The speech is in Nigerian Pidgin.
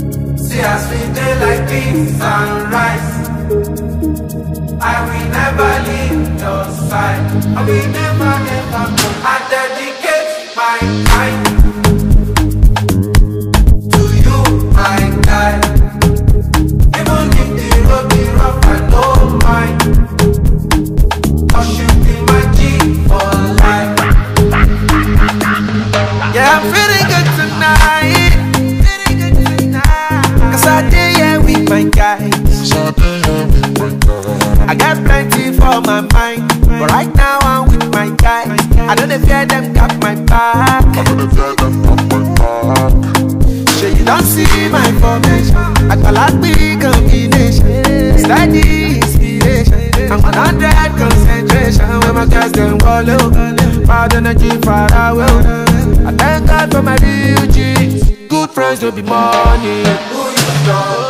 See us we day like this sunrise. I will never leave your side. I will never, never go. I dedicate my time to you, my guy. Even if the road be rough, I don't mind. Cause you be my G for life. Yeah, I'm feeling good tonight. Cause I did here with my guys. I got plenty for my mind, but right now I'm with my guys. I don't fear them got my back. So you don't see my formation. Agbalagbi combination, steady inspiration. I'm 100 concentration when my guys them Wole. Bad energy far away. I thank God for my real G's. Good friends don't be money. Who you know?